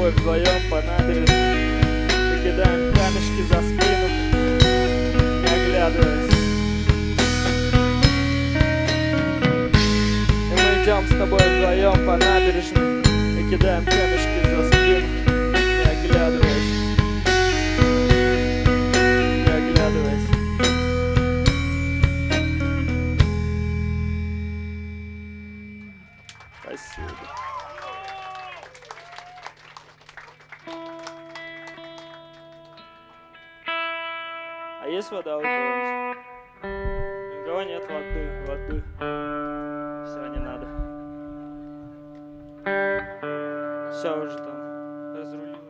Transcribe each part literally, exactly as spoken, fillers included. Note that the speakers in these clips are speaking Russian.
тобой вдвоем по набережной и кидаем камешки за спину, не оглядываясь. И мы идем с тобой вдвоем по набережной и кидаем камешки за спину, не оглядываясь. Не оглядываясь. Спасибо. А есть вода у кого-нибудь? У кого нет воды? Воды. Все, не надо. Все уже там разрулилось.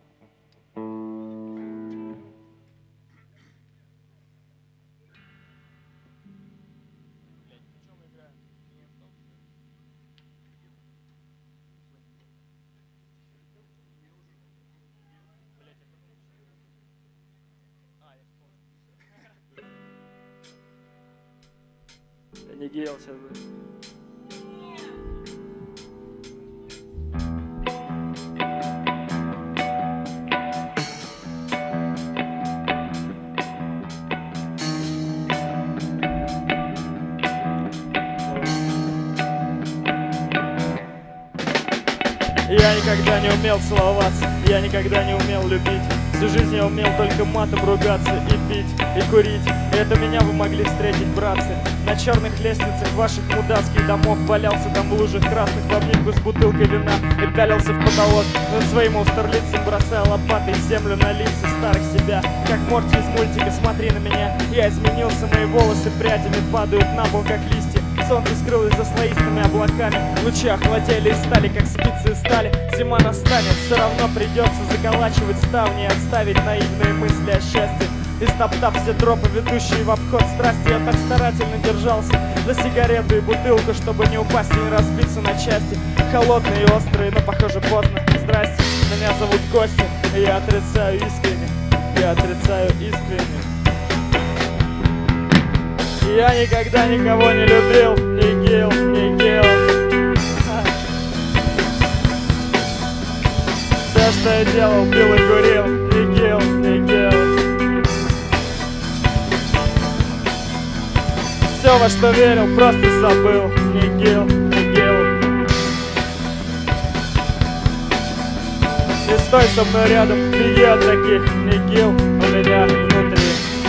Я не гейл сейчас будет. Я никогда не умел целоваться, я никогда не умел любить. Всю жизнь я умел только матом ругаться и пить, и курить. И это меня вы могли встретить, братцы. На черных лестницах ваших мудацких домов валялся там в лужах красных в обнимку с бутылкой вина и пялился в потолок над своим аустерлицем, бросая лопатой землю на лица старых себя. Как Морти из мультика «Смотри на меня». Я изменился, мои волосы прядями падают на пол, как листья. Солнце скрылось за слоистыми облаками, лучи охладели и стали, как спицы из стали. Зима настанет, все равно придется заколачивать ставни и отставить наивные мысли о счастье. И стоптав все тропы, ведущие в обход страсти, я так старательно держался за сигарету и бутылку, чтобы не упасть и не разбиться на части. Холодные и острые, но похоже поздно. Здрасте, меня зовут Костя, и я отрицаю искренне, я отрицаю искренне. Я никогда никого не любил, не гейл, не гейл. Все, что я делал, пил и курил, не гейл, не гейл. Все, во что верил, просто забыл, не гейл, не гейл. Не стой со мной рядом, беги от таких, не гейл, у меня внутри.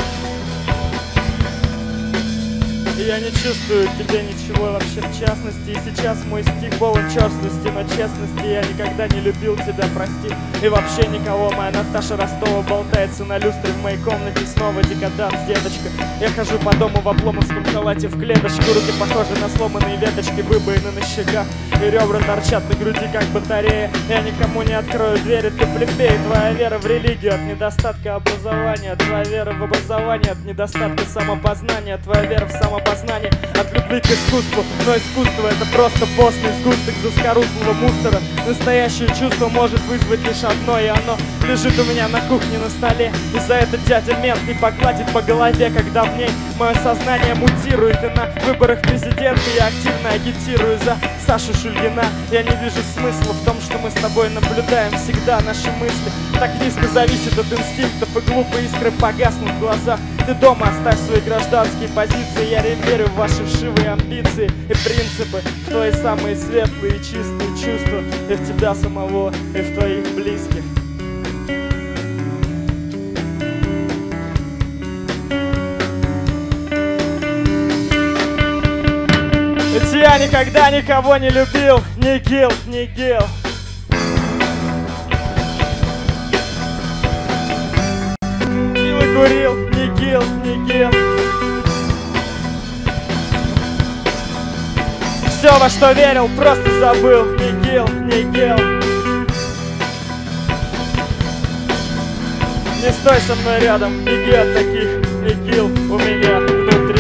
Я не чувствую к тебе ничего вообще в частности. И сейчас мой стих полон черствости, но честности я никогда не любил тебя, прости. И вообще никого. Моя Наташа Ростова болтается на люстре в моей комнате. Снова декаданс, деточка. Я хожу по дому в обломовском халате в клеточку. Руки похожи на сломанные веточки, выбоины на щеках. И ребра торчат на груди, как батарея. Я никому не открою двери, ты плебей. Твоя вера в религию от недостатка образования. Твоя вера в образование от недостатка самопознания. Твоя вера в самопознание от любви к искусству. Но искусство — это просто постный сгусток заскорузлого мусора. Настоящее чувство может вызвать лишь одно, и оно лежит у меня на кухне на столе. И за это дядя мент не погладит по голове, когда в ней мое сознание мутирует. И на выборах президента я активно агитирую за Сашу Шульгина. Я не вижу смысла в том, что мы с тобой наблюдаем всегда наши мысли. Так низко зависит от инстинктов, и глупые искры погаснут в глазах. Ты дома оставь свои гражданские позиции. Я не верю в ваши вшивые амбиции и принципы, в твои самые светлые и чистые чувства, и в тебя самого, и в твоих близких. Ведь я никогда никого не любил, не гил, не гил. Пил и курил, не гил, не гил. Все, во что верил, просто забыл, не гил, не гил. Не стой со мной рядом, беги от таких, не гил, у меня внутри.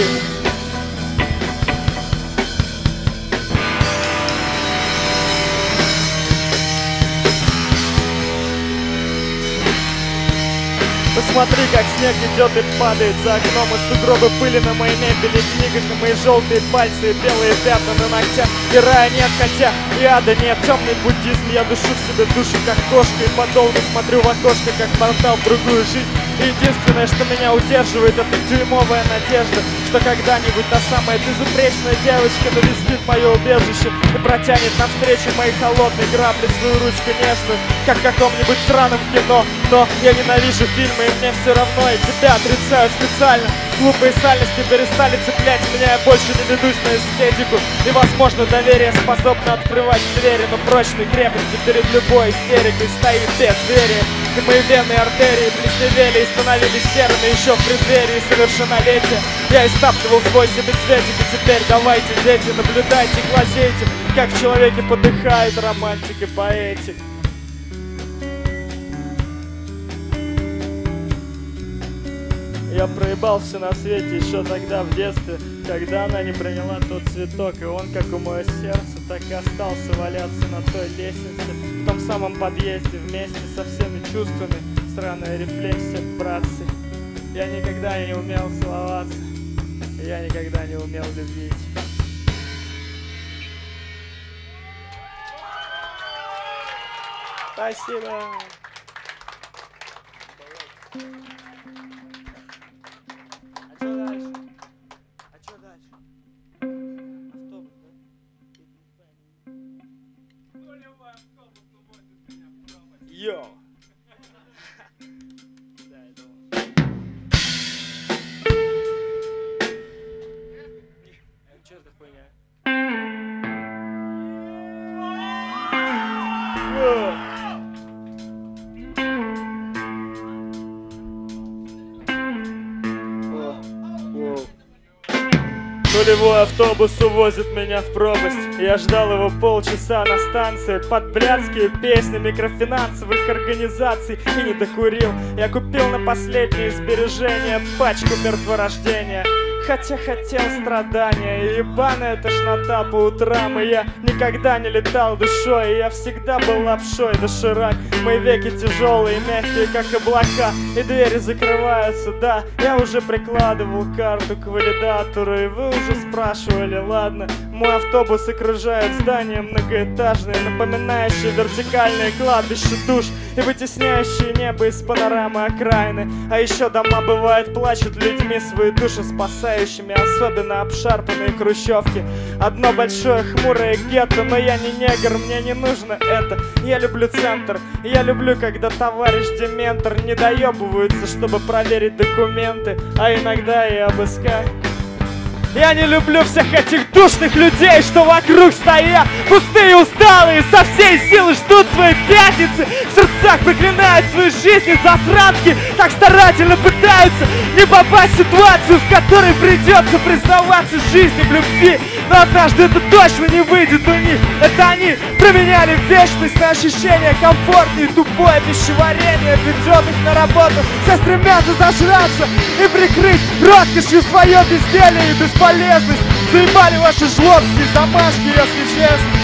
Посмотри, как снег идет и падает за окном, и сугробы пыли на моей мебели, книгах, и мои желтые пальцы, и белые пятна на ногтях. и рая нет, хотя и ада нет. Темный буддизм, я душу в себе душу, как кошка, и подолгу смотрю в окошко, как портал в другую жизнь. И единственное, что меня удерживает, это дюймовая надежда, что когда-нибудь та самая безупречная девочка навестит мое убежище и протянет навстречу моей холодной грабли свою ручку нежную, как в каком-нибудь сраном кино. Но я ненавижу фильмы, и мне все равно, и тебя отрицаю специально. Глупые сальности перестали цеплять меня, я больше не ведусь на эстетику. И, возможно, доверие способно открывать двери, но прочной крепости перед любой истерикой стоит безверие. И мои вены и артерии плесневели и становились серыми еще в преддверии совершеннолетия. Я истаптывал свой семицветик, и теперь давайте, дети, наблюдайте, глазейте, как в человеке подыхает романтик и поэтик. Я проебал все на свете еще тогда в детстве, когда она не приняла тот цветок, и он, как у мое сердце, так и остался валяться на той лестнице, в том самом подъезде, вместе со всеми чувствами. Сраная рефлексия, братцы. Я никогда не умел целоваться, я никогда не умел любить. Спасибо. А что дальше? А что дальше? Автобус, да? Йоу! Что это хуйня? Нулевой автобус увозит меня в пропасть. Я ждал его полчаса на станции под блядские песни микрофинансовых организаций и не докурил. Я купил на последние сбережения пачку мертворождения, хотя хотел страдания и ебаная тошнота по утрам. И я никогда не летал душой, и я всегда был лапшой доширак. Мои веки тяжелые, мягкие, как облака, и двери закрываются, да. Я уже прикладывал карту к валидатору, и вы уже спрашивали, ладно. Мой автобус окружает здания многоэтажные, напоминающие вертикальные кладбища душ и вытесняющие небо из панорамы окраины. А еще дома, бывает, плачут людьми, свои души спасающими, особенно обшарпанные хрущевки. Одно большое хмурое гетто, но я не негр, мне не нужно это. Я люблю центр, я люблю, когда товарищ дементор не доебывается, чтобы проверить документы, а иногда и обыскать. Я не люблю всех этих душных людей, что вокруг стоят, пустые, усталые, со всей силы ждут своей пятницы, в сердцах проклинают свою жизнь и засранки, так старательно пытаются не попасть в ситуацию, в которой придется признаваться жизни в любви. Но однажды это точно не выйдет у них. Это они променяли вечность на ощущение комфорта, и тупое пищеварение ведет их на работу. Все стремятся зажраться и прикрыть роскошью свое безделье и бесполезность. Заебали ваши жлобские замашки, если честно.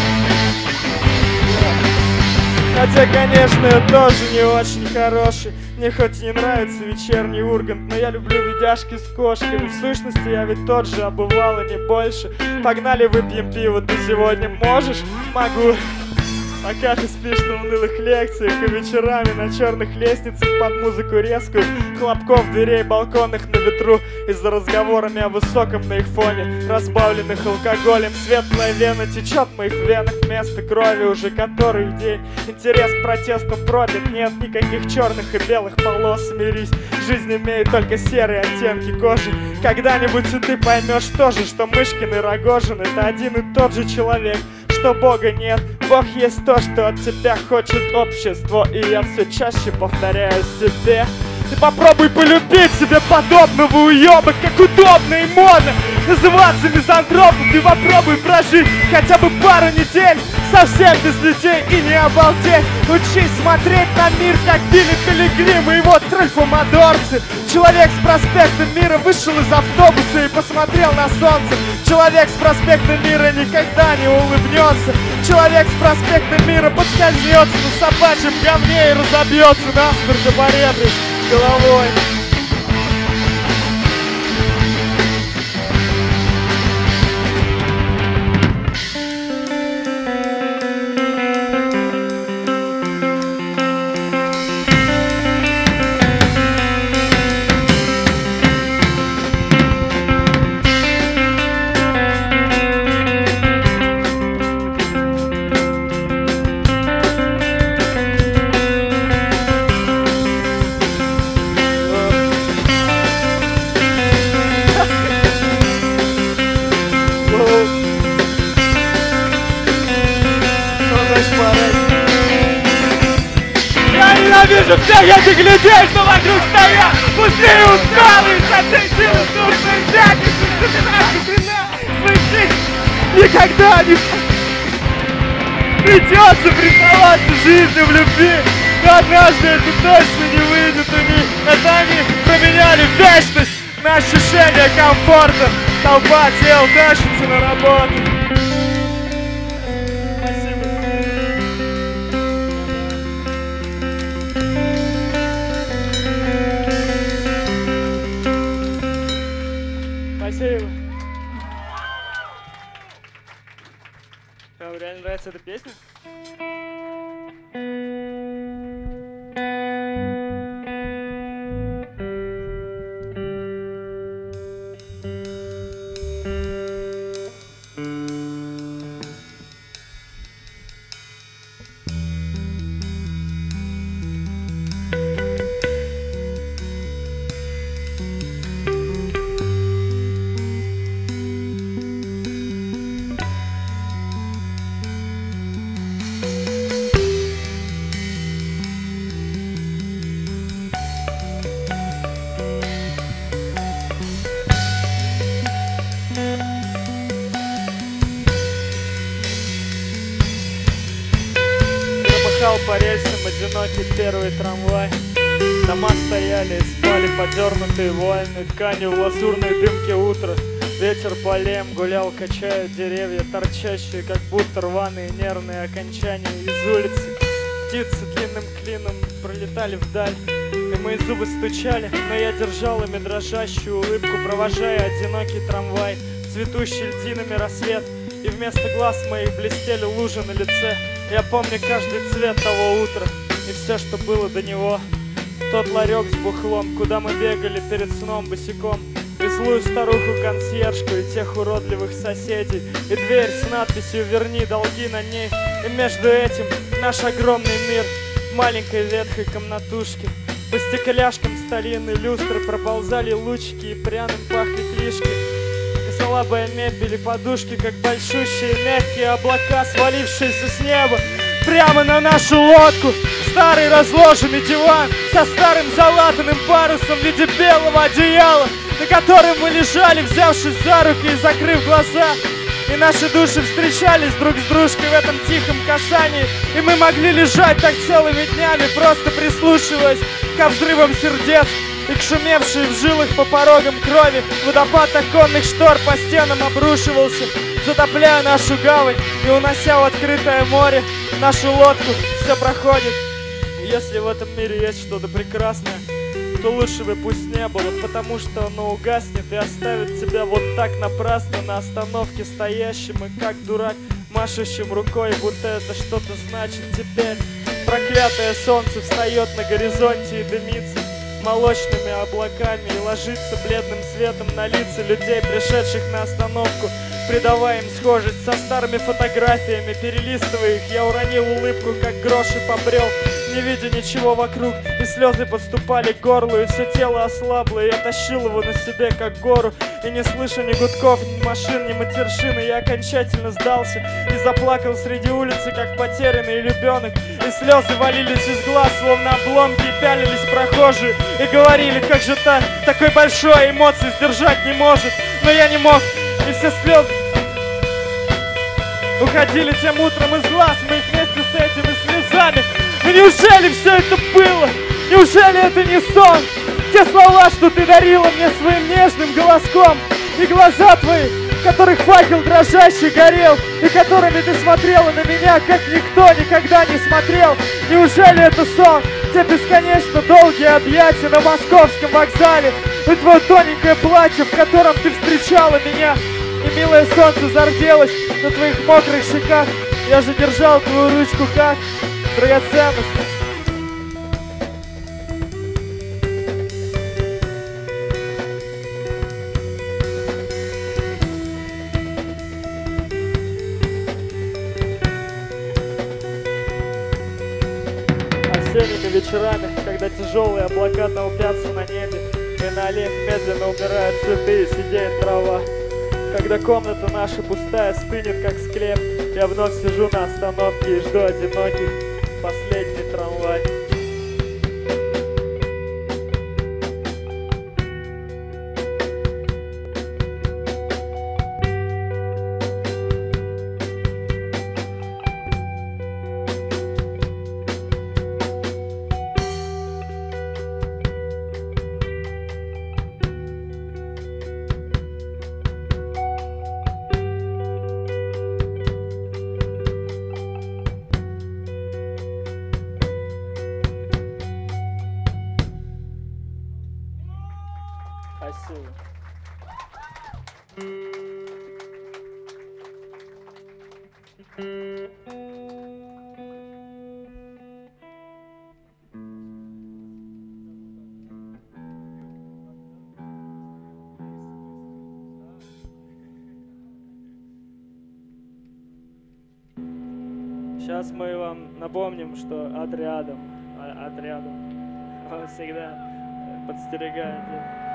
Хотя, конечно, я тоже не очень хороший. Мне хоть и не нравится вечерний Ургант, но я люблю видяшки с кошками. В сущности, я ведь тот же, а бывало не больше. Погнали, выпьем пиво, ты сегодня можешь? Могу. Пока ты спишь на унылых лекциях и вечерами на черных лестницах под музыку резкую, хлопков дверей балконных на ветру из-за разговорами о высоком на их фоне, разбавленных алкоголем, светлая вена течет в моих венах вместо крови уже который день. Интерес к протесту пробит, нет никаких черных и белых полос, смирись. Жизнь имеет только серые оттенки кожи. Когда-нибудь и ты поймешь тоже, что Мышкин и Рогожин — это один и тот же человек, что Бога нет. Бог есть то, что от тебя хочет общество, и я все чаще повторяю себе: ты попробуй полюбить себе подобного уёба, как удобно и модно называться мизантропом. Ты попробуй прожить хотя бы пару недель совсем без людей и не обалдеть. Учись смотреть на мир, как Билли Пилигрим и его тральфомадорцы. Человек с проспекта Мира вышел из автобуса и посмотрел на солнце. Человек с проспекта Мира никогда не улыбнется. Человек с проспекта Мира подскользнется на собачьем говне и разобьется насмерть об поребрик головой. ненавижу всех этих людей, что вокруг стоят. Пустые усталые, со всей силы скучные задницы, забирают вина своих жизней. Никогда не придется признаваться жизни в любви. Но однажды это точно не выйдет у них. Это они променяли вечность на ощущение комфорта. Толпа тел тащится на работу. Спасибо. Спасибо. Вам реально нравится эта песня? По рельсам одинокий первый трамвай. Дома стояли и спали, подернутые вуальной тканью в лазурной дымке утра. Ветер полем гулял, качая деревья, торчащие, как будто рваные нервные окончания из улицы. Птицы длинным клином пролетали вдаль, и мои зубы стучали, но я держал ими дрожащую улыбку, провожая одинокий трамвай, цветущий льдинами рассвет. И вместо глаз моих блестели лужи на лице. Я помню каждый цвет того утра и все, что было до него. Тот ларек с бухлом, куда мы бегали перед сном босиком, и злую старуху-консьержку, и тех уродливых соседей, и дверь с надписью «Верни долги» на ней. И между этим наш огромный мир в маленькой ветхой комнатушке. По стекляшкам старинной люстры проползали лучики, и пряным пахли клишки. Слабая мебель и подушки, как большущие мягкие облака, свалившиеся с неба прямо на нашу лодку. Старый разложенный диван со старым залатанным парусом в виде белого одеяла, на котором мы лежали, взявшись за руки и закрыв глаза. И наши души встречались друг с дружкой в этом тихом касании, и мы могли лежать так целыми днями, просто прислушиваясь ко взрывам сердец и к шумевшей в жилах по порогам крови. Водопад оконных штор по стенам обрушивался, затопляя нашу гавань и унося в открытое море нашу лодку. Все проходит. И если в этом мире есть что-то прекрасное, то лучше бы пусть не было, потому что оно угаснет и оставит тебя вот так напрасно на остановке стоящим и как дурак машущим рукой, будто это что-то значит теперь. Проклятое солнце встает на горизонте и дымится молочными облаками и ложится бледным светом на лица людей, пришедших на остановку, придавая им схожесть со старыми фотографиями. Перелистывая их, я уронил улыбку, как грош, и побрел, не видя ничего вокруг, и слезы подступали к горлу, и все тело ослабло, и я тащил его на себе, как гору, и не слыша ни гудков, ни машин, ни матершины, я окончательно сдался и заплакал среди улицы, как потерянный ребенок, и слезы валились из глаз, словно обломки, и пялились прохожие, и говорили, как же так, такой большой эмоции сдержать не может, но я не мог, и все слезы уходили тем утром из глаз моих вместе с этими слезами. Но неужели все это было? Неужели это не сон? Те слова, что ты дарила мне своим нежным голоском, и глаза твои, в которых факел дрожащий горел, и которыми ты смотрела на меня, как никто никогда не смотрел. Неужели это сон? Те бесконечно долгие объятия на московском вокзале, и твое тоненькое платье, в котором ты встречала меня, и милое солнце зарделось на твоих мокрых щеках. Я же держал твою ручку как драгоценность. Осенними вечерами, когда тяжелые облака толпятся на небе, и на аллеях медленно умирают цветы и сидеет трава. Когда комната наша пустая стынет, как склеп, я вновь сижу на остановке и жду одинокий последний трамвай. Сейчас мы вам напомним, что отрядом, отрядом он всегда подстерегает.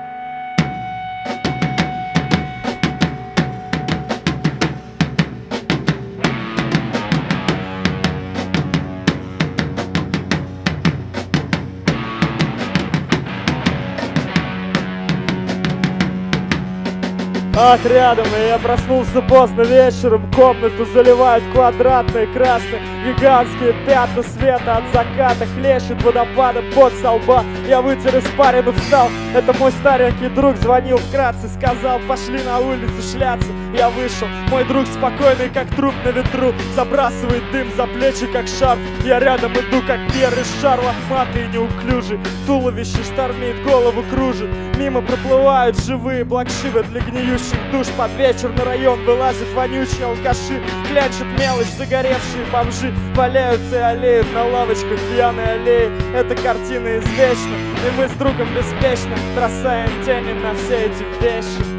Отрядом, и я проснулся поздно вечером. Комнату заливают квадратные, красные, гигантские пятна света от заката. Хлещет водопадом под со лба. Я вытер испарину, встал. Это мой старенький друг звонил вкратце, сказал: пошли на улицу шляться. Я вышел, мой друг спокойный, как труп на ветру, забрасывает дым за плечи, как шарф. Я рядом иду, как первый шар, лохматый и неуклюжий. Туловище штормит, голову кружит. Мимо проплывают живые блокшивы для гниющих душ. Под вечер на район вылазят вонючие алкаши. Клянчат мелочь, загоревшие бомжи. Валяются и олеют на лавочках пьяной аллеи. Эта картина извечна, и мы с другом беспечно бросаем тени на все эти вещи.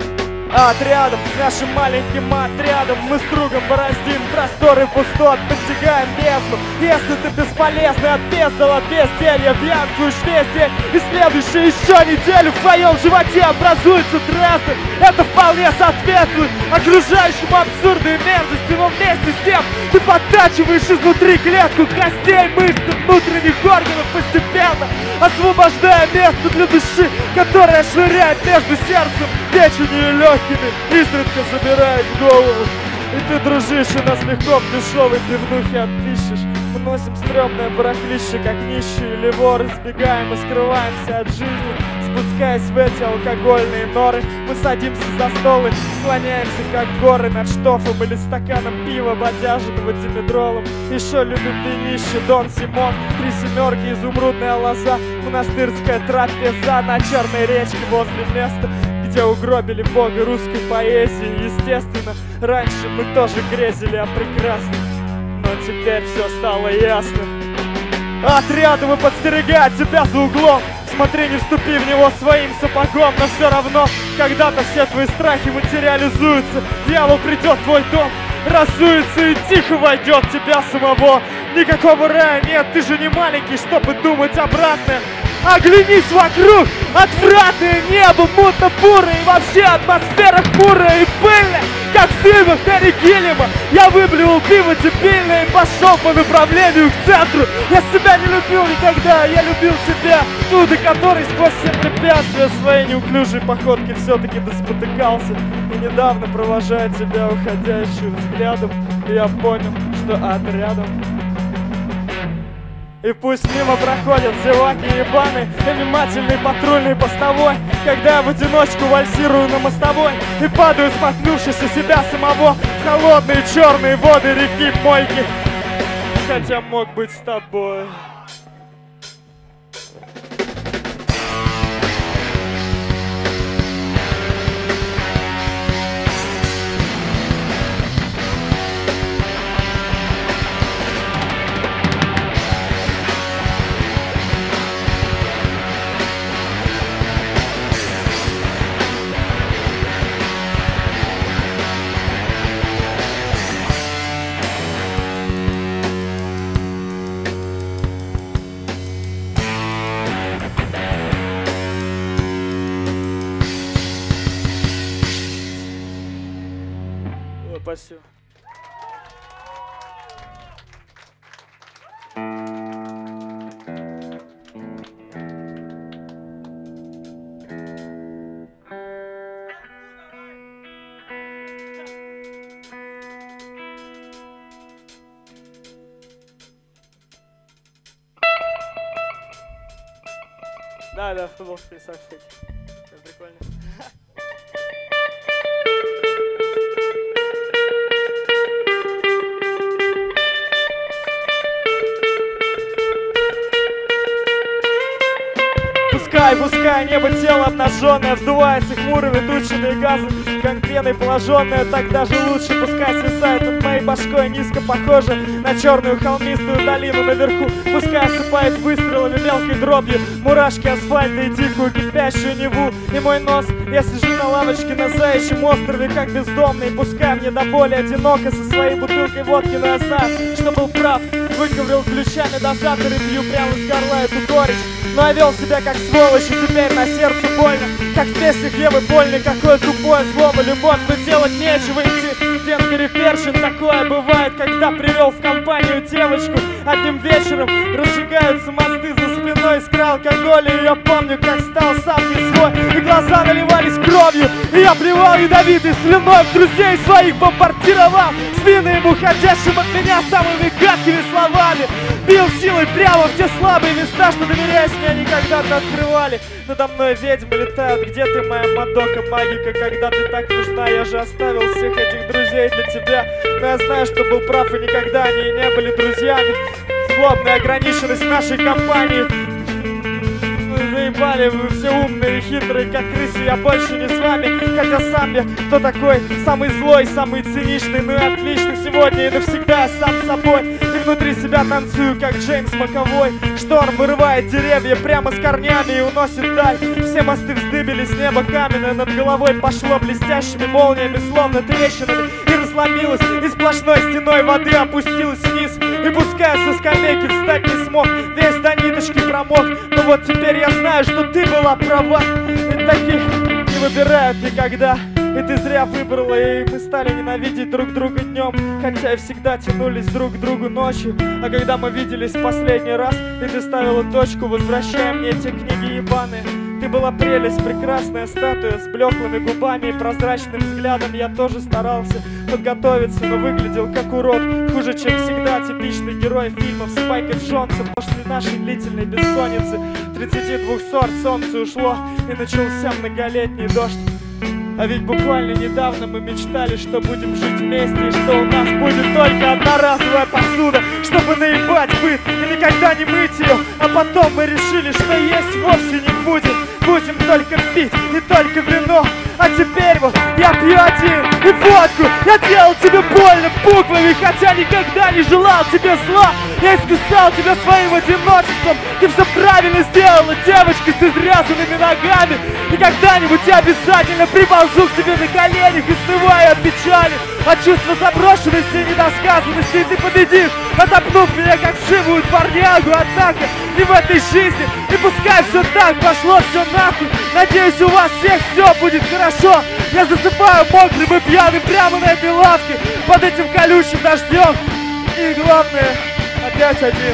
Отрядом, нашим маленьким отрядом, мы с другом бороздим просторы пустот, постигаем бездну. Если ты бесполезный, отпездал от безделья, пьянствуешь весь день, и следующую еще неделю в твоем животе образуется трассы. Это вполне соответствует окружающему абсурду и мерзости, но вместе с тем ты подтачиваешь изнутри клетку костей, мышц и внутренних органов, постепенно освобождая место для души, которая швыряет между сердцем, печенью и легкими, изредка забирает голову. И ты дружишь, и нас легко в дешевой пивнухе отпишешь. Мы носим стрёмное барахлище, как нищие или воры, сбегаем и скрываемся от жизни, спускаясь в эти алкогольные норы. Мы садимся за стол и склоняемся, как горы, над штофом или стаканом пива, бодяженного димедролом. Еще любим винище, Дон Симон, три семерки, изумрудная лоза, монастырская трапеза на черной речке возле места, где угробили бога русской поэзии. Естественно, раньше мы тоже грезили о прекрасном, но теперь все стало ясно. Отрядом и подстерегает тебя за углом. Смотри, не вступи в него своим сапогом, но все равно когда-то все твои страхи материализуются. Дьявол придет в твой дом, разуется и тихо войдет в тебя самого. Никакого рая нет, ты же не маленький, чтобы думать обратное. Оглянись вокруг, отвратное небо, мутно-бурое, и вообще атмосфера хмурая и пыльная, как в фильмах Терри Гиллиама. Я выблевал пиво дебильное и пошел по направлению к центру. Я себя не любил никогда, я любил тебя, ту, до которой сквозь все препятствия своей неуклюжей походки все-таки доспотыкался. И недавно, провожая тебя уходящим взглядом, я понял, что отрядом. И пусть мимо проходят зеваки и ебаны, и внимательный патрульный постовой, когда я в одиночку вальсирую на мостовой и падаю, споткнувшись о себя самого, в холодные черные воды реки Мойки, хотя мог быть с тобой. Спасибо. Да, да, футболки совсем. Прикольно. Ай, пускай небо, тело обнаженное вздувается хмурыми тучами и газом, как пеной положенная, так даже лучше. Пускай свисает над моей башкой низко, похоже на черную холмистую долину наверху. Пускай осыпает выстрелами мелкой дробью мурашки асфальта и дикую кипящую Неву. И мой нос, я сижу на лавочке на заячьем острове, как бездомный. Пускай мне до боли одиноко со своей бутылкой водки, но я знаю, что был прав. Выковырял ключами дозатор и пью прямо с горла эту горечь. Но я вел себя как сволочь, и теперь на сердце больно, как в песнях Евы Польной. Какое тупое слово любовь, но делать нечего, идти день перепершен. Такое бывает, когда привел в компанию девочку. Одним вечером разжигаются мосты за спиной, искра алкоголя. И я помню, как стал сам не свой, и глаза наливались кровью, и я плевал ядовитой слюной в друзей своих, бомбардировал спины им, уходящим от меня самыми гадкими словами. Бил силой прямо в те слабые места, что, доверяясь мне, они когда-то открывали. Надо мной ведьмы летают, где ты, моя Мадока, магика, когда ты так нужна? Я же оставил всех этих друзей для тебя, но я знаю, что был прав, и никогда они и не были друзьями. Злобная ограниченность нашей компании. Заебали вы все умные и хитрые, как крысы, я больше не с вами. Хотя сам я кто такой? Самый злой, самый циничный, ну и отлично. Сегодня и навсегда я сам собой, и внутри себя танцую, как Джеймс Маковой. Шторм вырывает деревья прямо с корнями и уносит даль. Все мосты вздыбились, небо каменное над головой пошло блестящими молниями, словно трещинами, и разломилось, и сплошной стеной воды опустилась вниз. И пускай со скамейки встать не смог, весь до ниточки промок, но вот теперь я знаю, что ты была права. Ведь таких не выбирают никогда. И ты зря выбрала, и мы стали ненавидеть друг друга днем, хотя и всегда тянулись друг к другу ночью. А когда мы виделись в последний раз, и ты ставила точку, возвращая мне те книги ебаные. Ты была прелесть, прекрасная статуя с блеклыми губами и прозрачным взглядом. Я тоже старался подготовиться, но выглядел как урод. Хуже, чем всегда, типичный герой фильмов с Спайком Джонсом. После нашей длительной бессонницы тридцати двух ссор солнце ушло, и начался многолетний дождь. А ведь буквально недавно мы мечтали, что будем жить вместе, и что у нас будет только одноразовая посуда, чтобы наебать быт и никогда не мыть ее. А потом мы решили, что есть вовсе не будем, будем только пить и только вино. А теперь вот я пью один и водку. Я делал тебе больно буквами, хотя никогда не желал тебе зла. Я искусал тебя своим одиночеством. Ты все правильно сделала, девочка с изрезанными ногами. И когда-нибудь я обязательно приползу к тебе на коленях, изнывая от печали, от чувства заброшенности и недосказанности. И ты победишь, отопнув меня как вшивую дворнягу. Однако не в этой жизни. И пускай все так, пошло все нахуй. Надеюсь, у вас всех все будет хорошо. Я засыпаю мокрым и пьяным прямо на этой лавке под этим колючим дождем. И главное, опять один.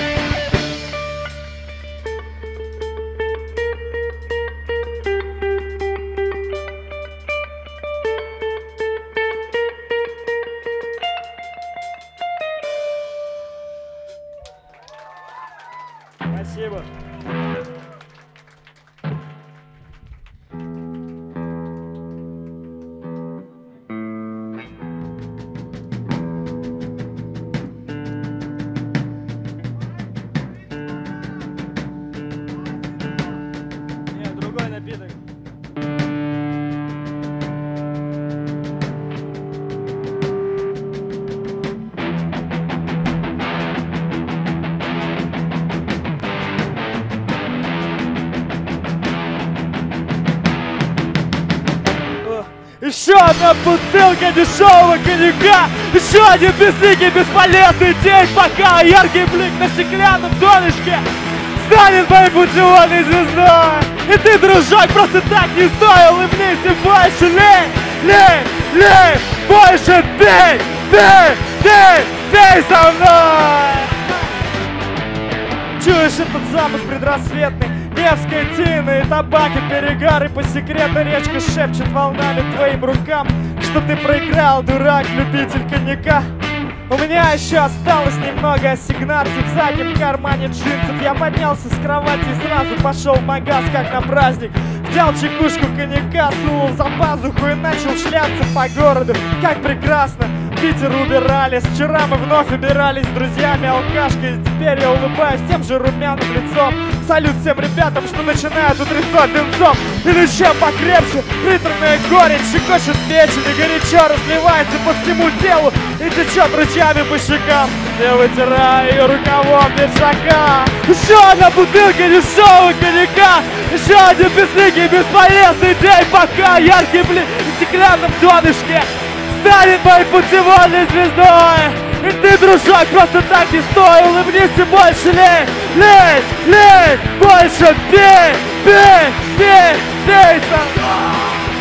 Спасибо. Нет, другой напиток. Еще одна бутылка дешевого коньяка. Еще один безликий, бесполезный день, пока яркий блик на стеклянном донышке станет моей путеводной звездой. И ты, дружок, просто так не стоил, и мне все больше лень, лень, лень, больше ты, ты, ты, ты со мной. Чуешь этот запах предрассветный, Невская тина и табак и перегар, и по секрету речка шепчет волнами твоим рукам, что ты проиграл, дурак, любитель коньяка. У меня еще осталось немного ассигнаций в заднем кармане джинсов. Я поднялся с кровати и сразу пошел в магаз, как на праздник. Взял чекушку коньяка, сунул за пазуху и начал шляться по городу. Как прекрасно! Питер убирались. Вчера мы вновь убирались с друзьями алкашкой. Теперь я улыбаюсь тем же румяным лицом. Салют всем ребятам, что начинают утрецо дымцом. И ну чем покрепче, приторная горечь щекочет печень и горячо разливается по всему телу и течет ручьями по щекам. Я вытираю ее рукавом пиджака. Еще одна бутылка дешевого коньяка. Еще один безликий бесполезный день, пока яркий блин в стеклянном донышке станет моей путеводной звездой. И ты, дружок, просто так не стой. Улыбнись и больше лей, лей, лей. Больше пей, пей, пей, пей со мной.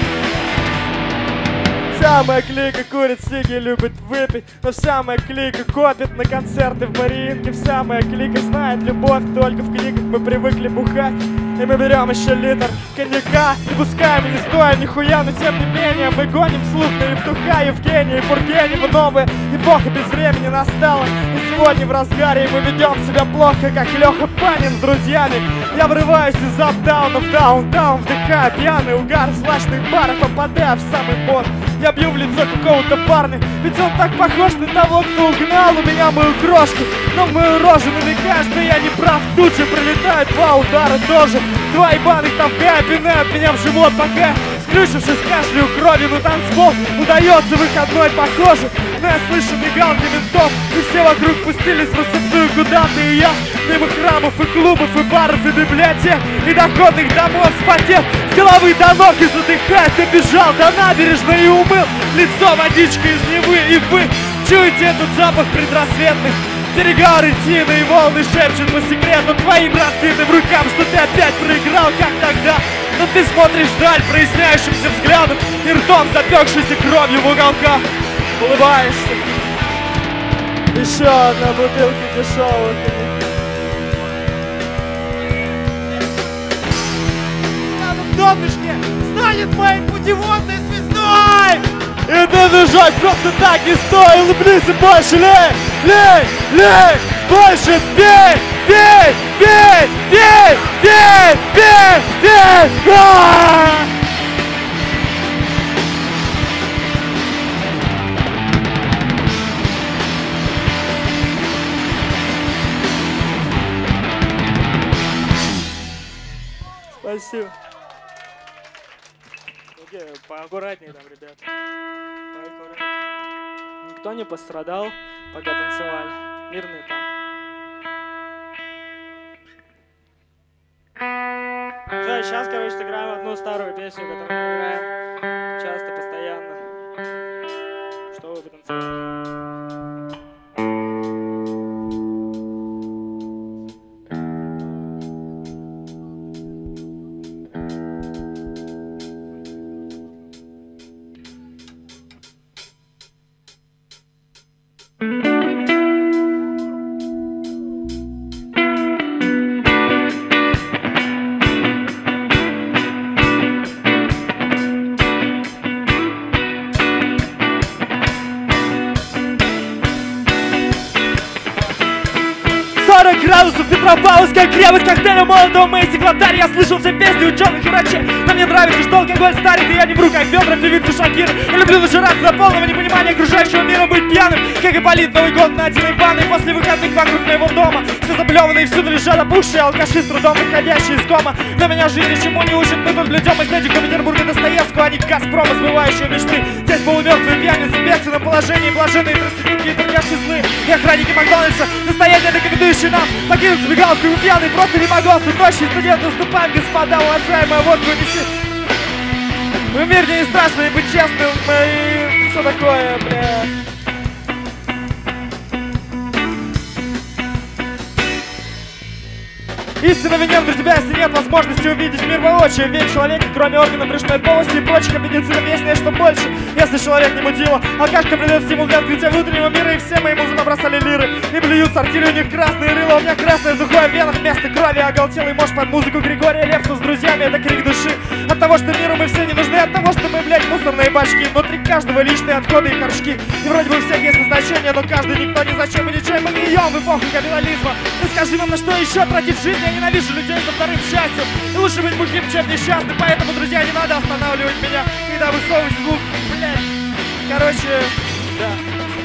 Вся моя клика курит сиги, любит выпить. Но вся моя клика копит на концерты в Мариинке. Вся моя клика знает любовь, только в книгах мы привыкли бухать. И мы берем еще литр коньяка и пускай мы не стоим нихуя, но тем не менее мы гоним слух на Евтуха, Евгения и Тургенева. Новая эпоха без времени настала, и сегодня в разгаре мы ведем себя плохо, как Леха Панин с друзьями. Я врываюсь из апдауна в даунтаун, вдыхаю пьяный угар злачных баров, попадая в самый бот. Я бью в лицо какого-то парня, ведь он так похож на того, кто угнал у меня мою крошку. Но в мою рожу намекает, что я не прав. Тут же прилетают два удара тоже. Два ебаных тамка пинают меня в живот, пока скрючившись кашлю кровью на танцпол. Удается выходной, похоже, но я слышу мигалки ментов, и все вокруг пустились в рассыпную куда-то. И я мимо храмов и клубов, и баров, и библиотек, и доходных домов вспотел с головы до ног и задыхаясь добежал до набережной и умыл лицо водичкой из Невы. И вы чуете этот запах предрассветных перегары, тины и волны шепчут по секрету твоим разбитым рукам, что ты опять проиграл, как тогда. Но ты смотришь вдаль проясняющимся взглядом и ртом запекшейся кровью в уголках улыбаешься. Еще одна бутылка дешевого коньяка. На донышке станет моей путеводной звездой. И ты, дружок, просто так не стой. Улыбнись и больше лей, лей, лей. Больше пей, пей, пей, пей, пей, пей, пей. А-а-а! Спасибо. Поаккуратнее там, ребят. Поаккуратнее. Никто не пострадал, пока танцевали. Мирный там. Все, сейчас, короче, сыграем одну старую песню, которую мы играем часто, постоянно. Что вы потанцевали? сорок градусов, Петропавловская крепость, коктейля молотого Мэйси, глотарь. Я слышал все песни ученых и врачей, но мне нравится, что алкоголь старит, и я не вру, как бедра певицы Шакиры. Я люблю нажираться до полного непонимания окружающего мира, быть пьяным, как и полит Новый год на один ванной. После выходных вокруг моего дома все заблеванные, всюду лежат опухшие алкаши, с трудом выходящие из кома. Но меня жизнь ничему не учит, мы тут блюдем эстетику Петербурга Достоевского, а не Газпрома, сбывающего мечты. Здесь полумертвые пьяницы в бедственном положении, блаженные проститутки и торгаши злы, и охранники Макдональдса, настояние рекомендующие нам покинуть забегаловку, мы пьяные, просто не могу. Тощий студент, наступаем, господа, уважаемая, вот вынеси. В мире не страшно и быть честным, и все такое, бля. Истина винем для тебя, если нет возможности увидеть мир воочию. Ведь человек, кроме органа брюшной полости и прочих аппендицитов, есть нечто больше. Если человек не мудила, алкашка придает стимул для открытия внутреннего мира, и все мои музы набросали лиры. И блюют сортири, у них красные рыла, у меня красное сухое в венах вместо крови. Оголтелый мощь под музыку Григория Лепса с друзьями, это крик души. От того, что миру мы все не нужны, от того, что мы, блядь, мусорные бачки. Внутри каждого личные отходы и горшки. И вроде бы у всех есть назначение, но каждый никто ни зачем и ничем. Мы гнием в эпоху капитализма. И скажи нам, на что еще тратить жизнь? Я ненавижу людей со вторым счастьем. И лучше быть бухим, чем несчастным. Поэтому, друзья, не надо останавливать меня, когда высовывать звук. Блядь. Короче, да.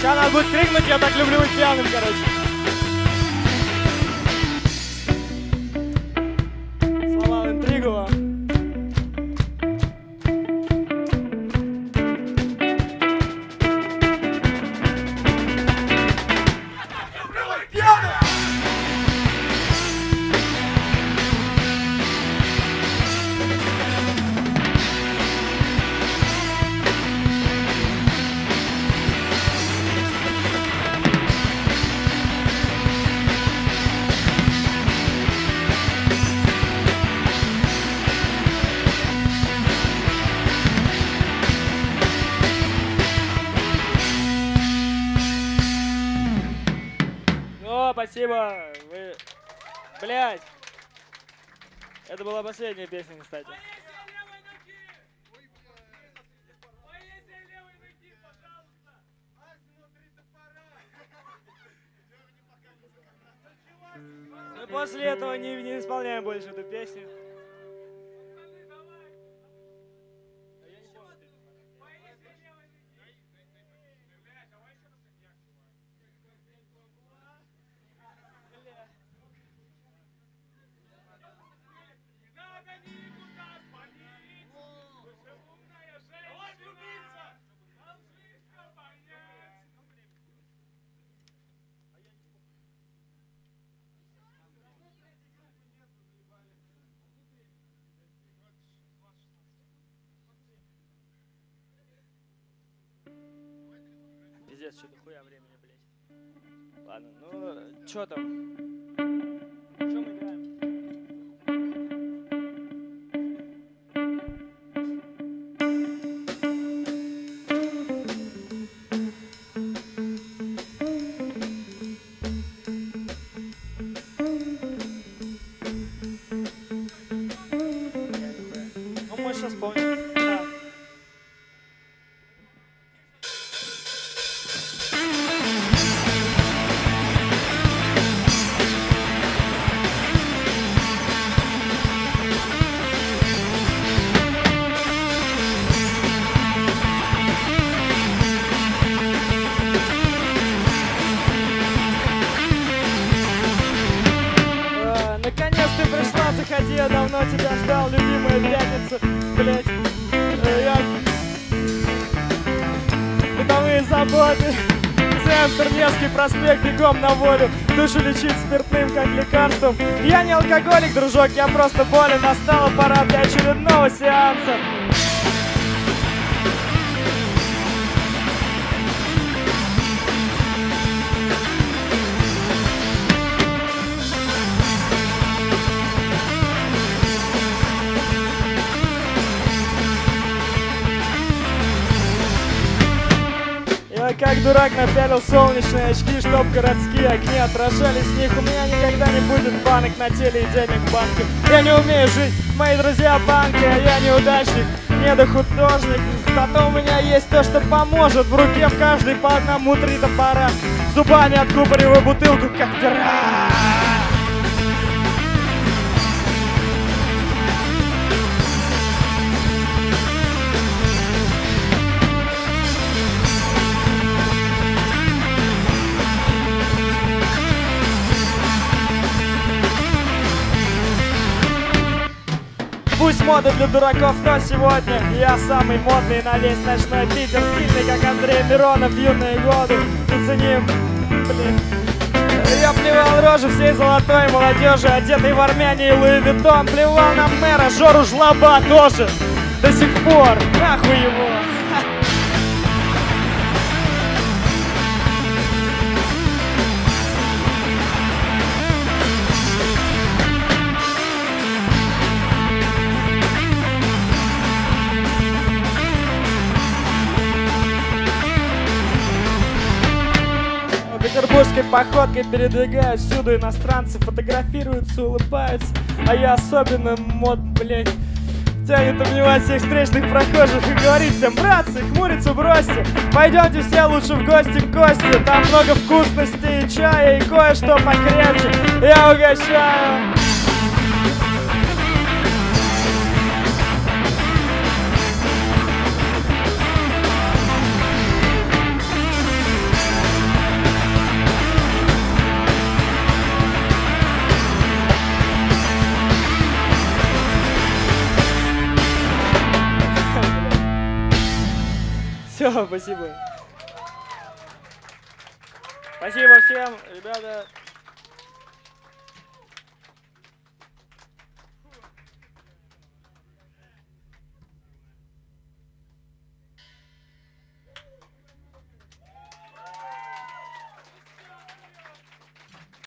Сейчас надо будет крикнуть, я так люблю быть пьяным, короче. Слова Интригова. Спасибо, вы... Блядь! Это была последняя песня, кстати. Мы после этого не, не исполняем больше эту песню. Пиздец, что дохуя времени, блядь. Ладно, ну, чё там? Чё мы играем? Ну, мы сейчас помним. Да. Заходи, я давно тебя ждал, любимая пятница, блять, я... Бытовые заботы, центр, Невский проспект, бегом на волю, душу лечить спиртным, как лекарством. Я не алкоголик, дружок, я просто болен, настала пора для очередного сеанса. Как дурак напялил солнечные очки, чтоб городские огни отражались в них. У меня никогда не будет банок на теле и денег в банке. Я не умею жить, мои друзья банки, а я неудачник, недохудожник. Зато у меня есть то, что поможет. В руке в каждой по одному три топора. Зубами откупориваю бутылку, как пират. Пусть мода для дураков, но сегодня я самый модный на весь ночной Питер. Стильный, как Андрей Миронов в юные годы. Заценим, блин. Я плевал рожи всей золотой молодежи, одетый в Армяне и Луи Виттон. Плевал на мэра Жору Жлоба тоже. До сих пор, нахуй его. Петербургской походкой передвигаюсь всюду, иностранцы фотографируются, улыбаются, а я особенно мод, блять, тянет обнимать всех встречных прохожих и говорит всем: братцы, хмуриться бросьте, пойдемте все лучше в гости к Косте, там много вкусностей и чая, и кое-что покрепче, я угощаю. Все, спасибо. Спасибо всем, ребята.